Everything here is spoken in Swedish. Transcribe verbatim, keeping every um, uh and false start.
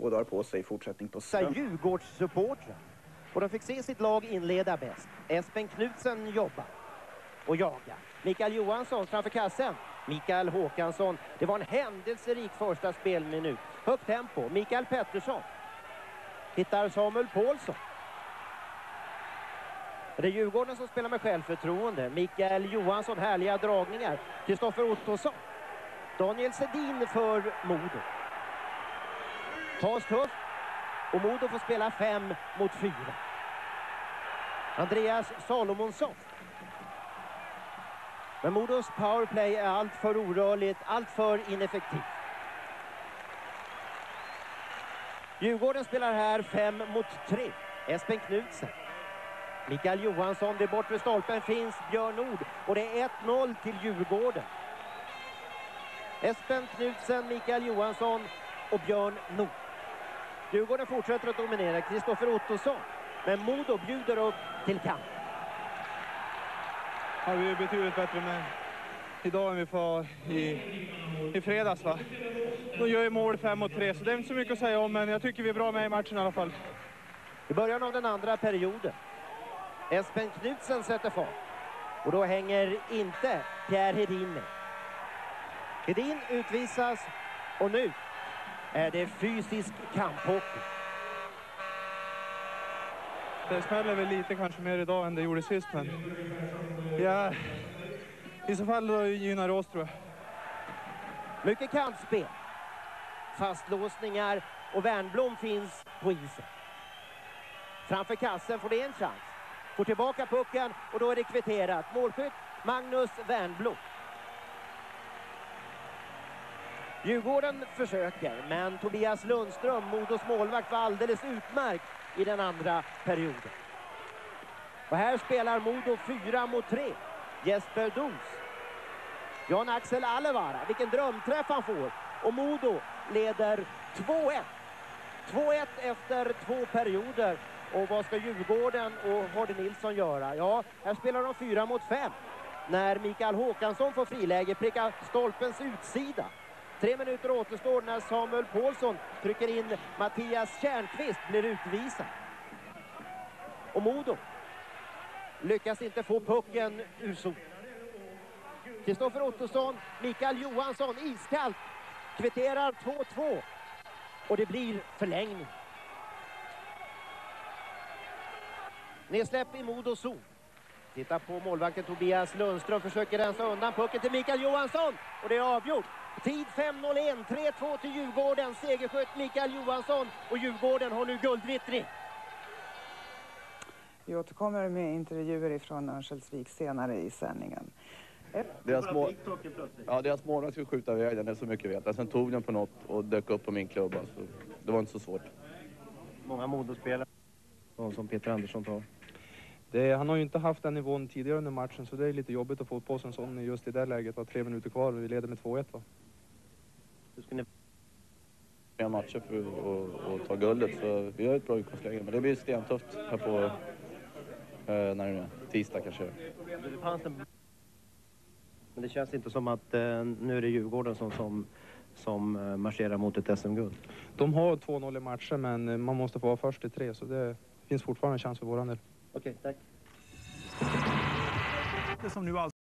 två dagar på sig i fortsättning på Ström. Djurgårdssupportrar. Och de fick se sitt lag inleda bäst. Espen Knudsen jobbar och jagar. Mikael Johansson framför kassen. Mikael Håkansson. Det var en händelserik första spelminut. Högt tempo. Mikael Pettersson. Hittar Samuel Paulsson. Det är Djurgården som spelar med självförtroende. Mikael Johansson, härliga dragningar. Kristoffer Ottosson. Daniel Sedin för Modo. Tas tufft. Och Modo får spela fem mot fyra. Andreas Salomonsson. Men Modos powerplay är allt för orörligt, allt för ineffektivt. Djurgården spelar här fem mot tre. Espen Knudsen. Mikael Johansson, det bortre stolpen finns Björn Nord. Och det är ett noll till Djurgården. Espen Knudsen, Mikael Johansson och Björn Nord. Djurgården fortsätter att dominera. Kristoffer Ottosson. Men Modo bjuder upp till kamp. Ja, vi är betydligt bättre med idag än vi får i, i fredags, va? De gör ju mål fem mot tre, så det är inte så mycket att säga om, men jag tycker vi är bra med i matchen i alla fall. I början av den andra perioden. Espen Knudsen sätter fart. Och då hänger inte Pierre Hedin med. Hedin utvisas och nu är det fysisk kamphockey. Det smäller väl lite kanske mer idag än det gjorde sist, men ja, i så fall då gynnar det oss, tror jag. Mycket kantspel. Fastlåsningar och Wernbloom finns på isen. Framför kassen får det en chans. Får tillbaka pucken och då är det kvitterat. Målskytt Magnus Wernbloom. Djurgården försöker, men Tobias Lundström, Modos målvakt, var alldeles utmärkt i den andra perioden. Och här spelar Modo fyra mot tre. Jesper Dos. Jan Axel Alevara, vilken drömträff han får. Och Modo leder två ett. två ett efter två perioder. Och vad ska Djurgården och Hardy Nilsson göra? Ja, här spelar de fyra mot fem. När Mikael Håkansson får friläge prickar stolpens utsida. Tre minuter återstår när Samuel Paulsson trycker in Mattias Kärnqvist, blir utvisad. Och Modo lyckas inte få pucken ur zon. Kristoffer Ottosson, Mikael Johansson, iskallt, kvitterar två två. Och det blir förlängning. Nedsläpp i Modos zon. Titta på målvakten Tobias Lundström, försöker rensa undan pucken till Mikael Johansson. Och det är avgjort. Tid fem noll ett, tre två till Djurgården. Segerskytt Mikael Johansson och Djurgården har nu guldvittring. Vi återkommer med intervjuer ifrån Örnsköldsvik senare i sändningen. Deras, mål... ja, deras målvakt skulle skjuta iväg den, det är så mycket vet. Sen tog den på något och dök upp på min klubba, så det var inte så svårt. Många Modospelare som Peter Andersson tar. Det, han har ju inte haft den nivån tidigare under matchen, så det är lite jobbigt att få på sig en sån just i det läget. Var tre minuter kvar och vi leder med två ett, va? Hur ska ni... En matcher för att ta guldet, så vi har ett bra utgångsläge. Men det blir stentufft här på eh, när det är tisdag kanske. Det fanns en... Men det känns inte som att eh, nu är det Djurgården som, som, som eh, marscherar mot ett S M-guld. De har två noll i matchen, men man måste få vara först i tre, så det finns fortfarande en chans för våran del. Okej, tack. Det som nu